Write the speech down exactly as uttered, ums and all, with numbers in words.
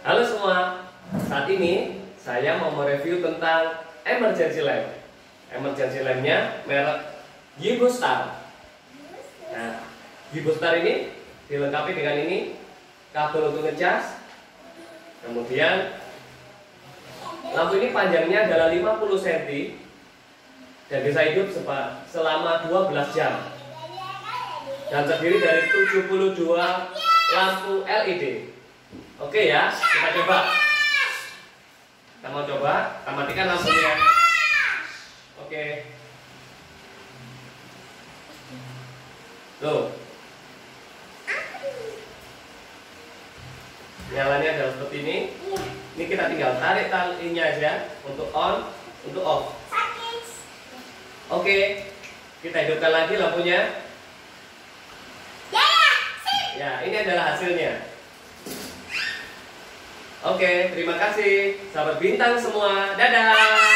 Halo semua, saat ini saya mau mereview tentang emergency lamp. Emergency lampnya merek Gibostar. Nah, Gibostar ini dilengkapi dengan ini kabel untuk ngecas. Kemudian lampu ini panjangnya adalah lima puluh sentimeter dan bisa hidup selama dua belas jam dan terdiri dari tujuh puluh dua lampu L E D. Oke ya, kita coba. Kita mau coba, kita matikan lampunya. Oke. Tuh. Nyalanya adalah seperti ini. Ini kita tinggal tarik talinya aja untuk on, untuk off. Oke. Kita hidupkan lagi lampunya. Ya, ini adalah hasilnya. Oke, terima kasih sahabat bintang semua. Dadah.